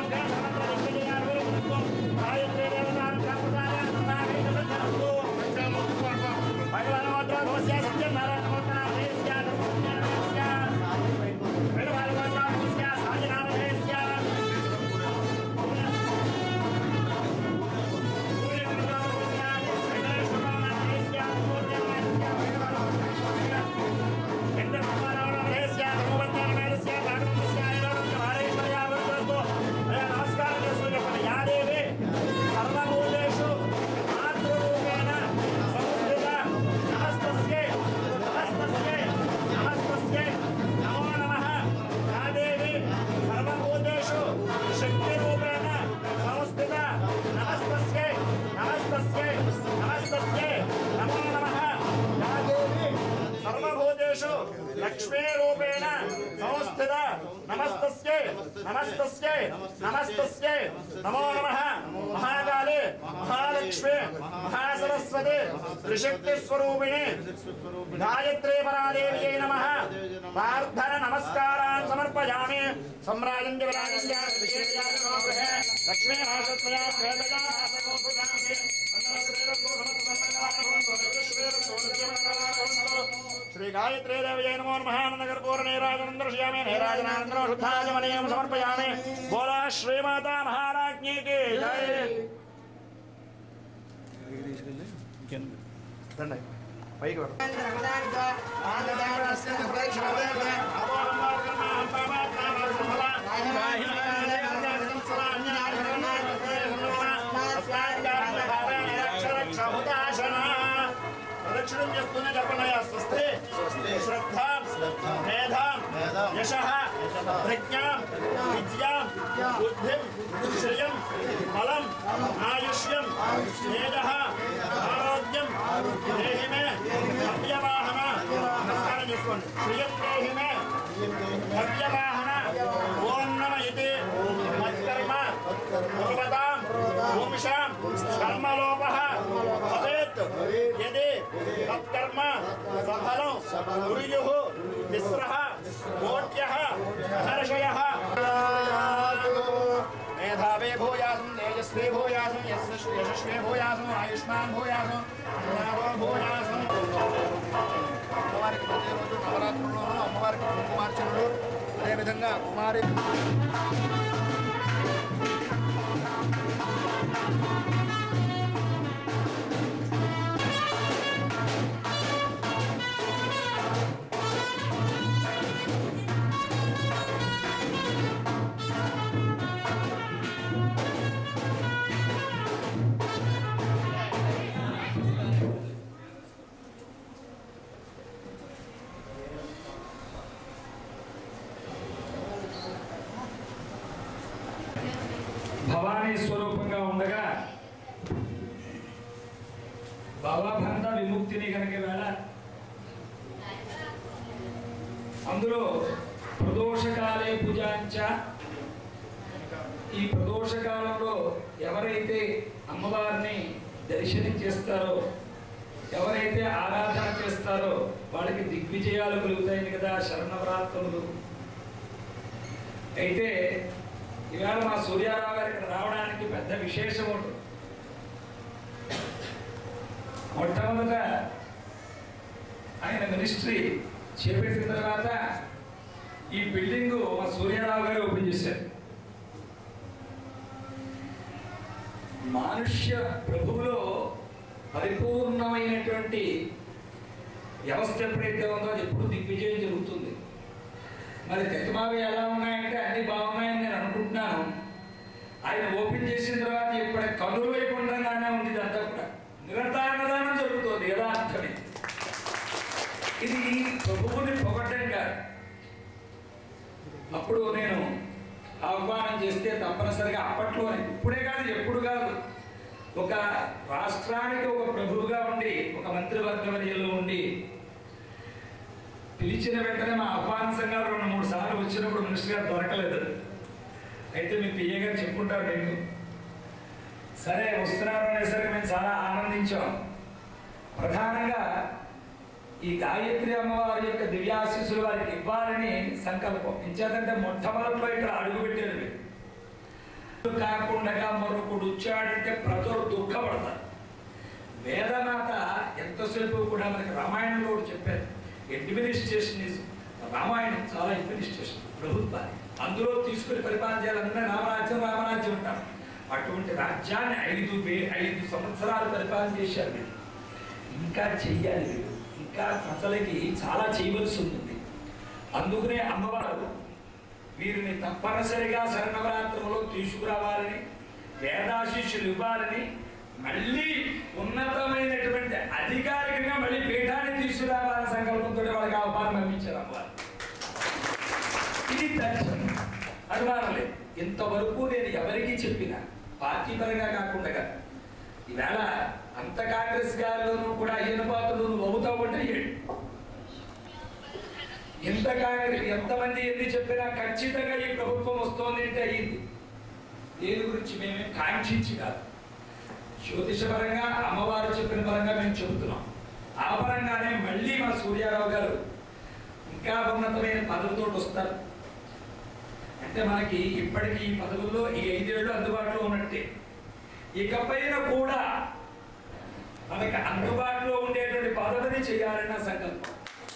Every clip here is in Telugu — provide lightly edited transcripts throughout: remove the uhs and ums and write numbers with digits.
लक्ष्मी रूपेण संस्थिता नमस्तस्यै नमस्तस्यै नमस्तस्यै नमो नमः महाकाले महालक्ष्मी महासरस्वती त्रिशक्ति स्वरूपिणे गायत्री परादेव्यै नमः प्रार्थना नमस्कारान् समर्पयामि सम्राजं देवराजस्य लक्ष्मी महासत्वया श्वेतया महासकोपगामि श्री गायत्री देव्यै नमो नमः नंदकर्पूर नीराजनं दर्शयामि नीराजनानंतरं शुद्धाचमनीयं समर्पयामि बोला श्री माता महाराज्ञी की जय దండై పైకి వర ప్రదక్షిణం చేస్తూనే చెప్పనయ్యా స్వస్తి శ్రద్ధాం మేధాం యశః ప్రజ్ఞాం విద్యాం బుద్ధిం శ్రియం బలం ఆయుష్యం తేజః ఆరోగ్యం దేహి మే భవ్యవాహన నమస్కారం చేసుకోండి శ్రియం దేహి మే భవ్యవాహన ఓం నమ ఇతి మత్కర్మ పూర్వతాం భూమిషాం కర్మలోపః భవేత్ యది తత్కర్మ సఫలం గురుయుః మిశ్రః కోట్యః హర్షయః మేధావే భూయాసం తేజస్వీ భూయాసం యశస్వీ భూయాసం ఆయుష్మాన్ భూయాసం నారో భూయాసం అమ్మవారికి ప్రతిరోజు నవరాత్రుల్లోనూ అమ్మవారికి కుంకుమార్చనలు అదేవిధంగా కుమారి భవానీ స్వరూపంగా ఉండగా భవబంధ విముక్తిని కనుక వేళ అందులో ప్రదోషకాలే పూజాంచ ఈ ప్రదోషకాలంలో ఎవరైతే అమ్మవారిని దర్శనం చేస్తారో ఎవరైతే ఆరాధన చేస్తారో వాళ్ళకి దిగ్విజయాలు కలుగుతాయని కదా శరణవరాత్రులు. అయితే ఇవాళ మా సూర్యారావు గారు ఇక్కడ రావడానికి పెద్ద విశేషం ఉంటుంది. మొట్టమొదట ఆయన మినిస్ట్రీ చేపట్టిన తర్వాత ఈ బిల్డింగ్ మా సూర్యారావు గారు ఓపెన్ చేశారు. మానుష్య ప్రభువులో పరిపూర్ణమైనటువంటి వ్యవస్థ ఎప్పుడైతే ఉందో అది ఎప్పుడు దిగ్విజయం జరుగుతుంది. మరి తెత్తమావి ఎలా ఉన్నాయంటే అన్ని బాగున్నాయని నేను అనుకుంటున్నాను. ఆయన ఓపెన్ చేసిన తర్వాత ఇప్పుడు కనులు వైపుండగానే ఉంది. ఇదంతా కూడా నిరంతరాన్నదానం జరుగుతుంది యథార్థమే. ఇది ప్రభువుని పొగడ్డం కాదు. అప్పుడు నేను ఆహ్వానం చేస్తే తప్పనిసరిగా అప్పట్లోనే, ఇప్పుడే కాదు ఎప్పుడు కాదు, ఒక రాష్ట్రానికి ఒక ప్రభువుగా ఉండి ఒక మంత్రివర్గవర్యంలో ఉండి పిలిచిన వెంటనే మా ఆహ్వాన సంఘాలు 2-3 సార్లు వచ్చినప్పుడు మినిస్టర్ గారు దొరకలేదు. అయితే మీ పిఏ గారు చెప్పుకుంటారు మీకు. సరే వస్తున్నారు అనేసరికి మేము చాలా ఆనందించాం. ప్రధానంగా ఈ గాయత్రి అమ్మవారి యొక్క దివ్యాశీస్సులు వారికి ఇవ్వాలని సంకల్పం. ఇంచేతంటే మొట్టమొదట్లో ఇక్కడ అడుగు పెట్టారు. కాకుండా మరొకడు వచ్చాడంటే ప్రజలు దుఃఖపడతారు. వేదమాత ఎంతసేపు కూడా మనకి రామాయణంలో చెప్పారు, అడ్మినిస్ట్రేషన్ ఇస్ రామాయణం చాలా అడ్మినిస్ట్రేషన్ ప్రభుత్వాన్ని అందులో తీసుకుని పరిపాలన చేయాలన్నా రామరాజ్యం రామరాజ్యం అంటారు. అటువంటి రాజ్యాన్ని 5 సంవత్సరాలు పరిపాలన చేశారు వీళ్ళు. ఇంకా చెయ్యాలి వీళ్ళు, ఇంకా ప్రజలకి చాలా చేయవలసి ఉంటుంది. అందుకనే అమ్మవారు వీరిని తప్పనిసరిగా శరణవరాత్రములో తీసుకురావాలని, వేదాశిష్యులు ఇవ్వాలని, మళ్ళీ ఉన్నతమైనటువంటి అధికారికంగా మళ్ళీ పీఠాన్ని తీసుకురావాలని సంకల్పంతో వాళ్ళకి ఆహ్వానం పంపించారు అమ్మవారు. ఇది దర్శనం, అనుమానం లేదు. ఇంతవరకు నేను ఎవరికీ చెప్పిన పార్టీ పరంగా కాకుండా ఈవేళ అంత కాంగ్రెస్ గారిలోనూ కూడా అయ్యన పాత్రలు నువ్వు అవుతావు అంటే అయ్యాడు. ఎంతమంది ఎన్ని చెప్పినా ఖచ్చితంగా ఈ ప్రభుత్వం వస్తోంది అంటే అయ్యింది. దేని గురించి మేమే కాంక్షించి కాదు, జ్యోతిష పరంగా అమ్మవారు చెప్పిన పరంగా మేము చెబుతున్నాం. ఆ పరంగానే మళ్ళీ మా సూర్యారావు గారు ఇంకా ఉన్నతమైన పదవితో వస్తారు. అంటే మనకి ఇప్పటికీ ఈ పదవుల్లో ఈ 5 ఏళ్ళు అందుబాటులో ఉన్నట్టే, ఇకపైన కూడా మనకి అందుబాటులో ఉండేటువంటి పదవిని చేయాలన్న సంకల్పం.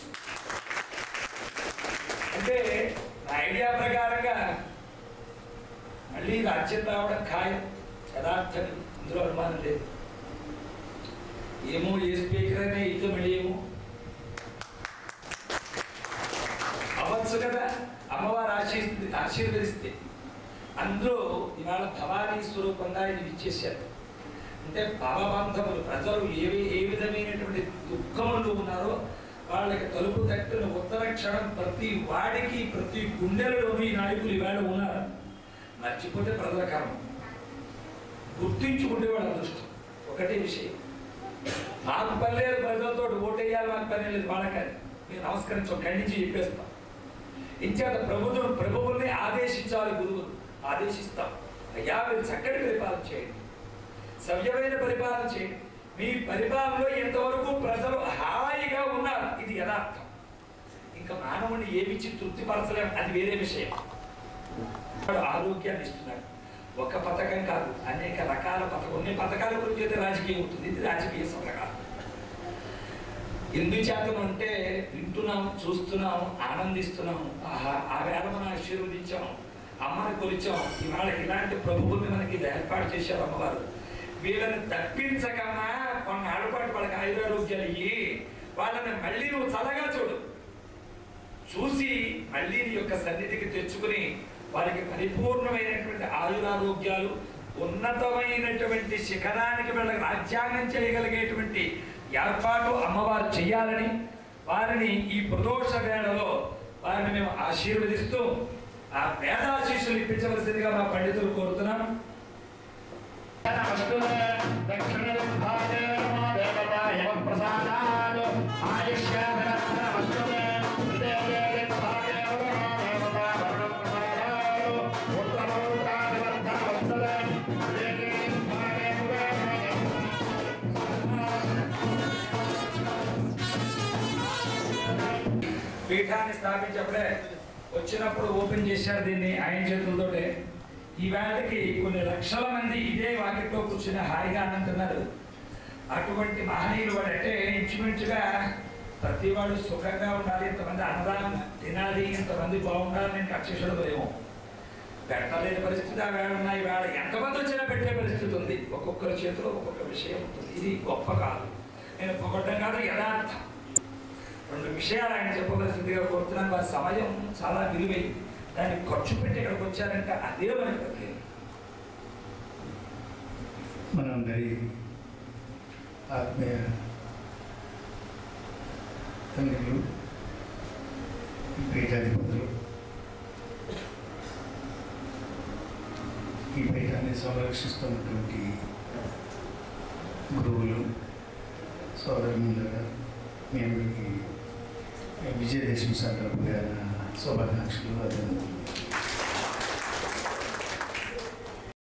అంటే ఐడియా ప్రకారంగా మళ్ళీ రాజ్యం రావడం ఖాయం, యథార్థం, అందులో అనుమానం లేదు. ఏమో ఏ స్పీకర్ అనే ఇద్దరు మళ్ళీ ఏమో అవ్వచ్చు కదా, అమ్మవారు ఆశీర్వదిస్తే. అందులో ఇవాళ భవానీ స్వరూపంగా ఇది ఇచ్చేశారు. అంటే భావబంధములు ప్రజలు ఏ విధమైనటువంటి దుఃఖములు ఉన్నారో వాళ్ళకి తలుపు తట్టిన ఉత్తర క్షణం ప్రతి వాడికి ప్రతి గుండెలలోనూ ఈ నాయకులు ఇవాళ ఉన్నారు. మర్చిపోతే ప్రజల కర్మ, గుర్తించుకుంటే వాళ్ళ అదృష్టం. ఒకటే విషయం, మాకు పని లేదు, ప్రజలతో ఓటేయాలి, మాకు పని లేదు వాళ్ళకని మేము నమస్కరించాం, ఖండించి చెప్పేస్తాం. ఇంచేత ప్రభువుల్ని ఆదేశించాలి, గురువులు ఆదేశిస్తాం. అయ్యా మీరు చక్కటి పరిపాలన చేయండి, సవ్యమైన పరిపాలన చేయండి. మీ పరిపాలనలో ఎంతవరకు ప్రజలు హాయిగా ఉన్నారు, ఇది యథార్థం. ఇంకా మానవుని ఏమిచ్చి తృప్తిపరచలేము, అది వేరే విషయం. ఆరోగ్యాన్ని ఇస్తున్నాడు, ఒక పథకం కాదు, అనేక రకాల పథకం. కొన్ని పథకాల గురించి అయితే రాజకీయం ఉంటుంది, ఇది రాజకీయ పథకాలు. ఎందుచేతను అంటే వింటున్నాము, చూస్తున్నాము, ఆనందిస్తున్నాము. ఆహా, ఆ వేళ మనం ఆశీర్వదించాము, అమ్మని కొలిచాము. ఇవాళ ఇలాంటి ప్రభువుని మనకి ఏర్పాటు చేశారు అమ్మవారు. వీళ్ళని తప్పించకన్నా కొన్నాళ్ళ పాటు వాళ్ళకి ఆయురారోగ్యాలు ఇయ్యి, వాళ్ళని మళ్ళీ నువ్వు చల్లగా చూసి మళ్ళీ నీ యొక్క సన్నిధికి తెచ్చుకుని వారికి పరిపూర్ణమైనటువంటి ఆయురారోగ్యాలు, ఉన్నతమైనటువంటి శిఖరానికి వీళ్ళకి రాజ్యాంగం చేయగలిగేటువంటి ఏర్పాటు అమ్మవారు చెయ్యాలని వారిని ఈ ప్రదోష వేళలో వారిని మేము ఆశీర్వదిస్తూ ఆ వేదాశీస్సులు ఇప్పించవలసిందిగా మా పండితులు కోరుతున్నాం. పీఠాన్ని స్థాపించప్పుడే వచ్చినప్పుడు ఓపెన్ చేశారు దీన్ని ఆయన చేతులతోటే. ఈ వేళకి కొన్ని లక్షల మంది ఇదే వాకిట్లో కూర్చుని హాయిగా అంటున్నారు. అటువంటి మహనీయులు వాడు అంటే ఇంచుమించుగా ప్రతి వాడు సుఖంగా ఉండాలి, ఇంతమంది అన్నదానం తినాలి, ఇంతమంది బాగుండాలి. నేను కక్షిషుడలేమో పెట్టలేని పరిస్థితి ఆ వేళ ఉన్నాయి. వేళ ఎంతమంది వచ్చినా పెట్టే పరిస్థితి ఉంది. ఒక్కొక్కరి చేతిలో ఒక్కొక్క విషయం ఉంటుంది. ఇది గొప్ప కాదు, నేను పొగడ్డం కాదు, యథార్థం. 2 విషయాలు ఆయన చెప్పవలసిందిగా కోరుతున్నాను. వారి సమయం చాలా విలువైంది, దాన్ని ఖర్చు పెట్టి ఇక్కడికి వచ్చారంటే అదే మనకి. మనందరి ఆత్మీయ తండ్రులు, పీఠాధిపతులు, ఈ పీఠాన్ని సంరక్షిస్తున్నటువంటి గురువులు, సోదరులుగా మేము విజయదశమి సందర్భంగా శుభాకాంక్షలు.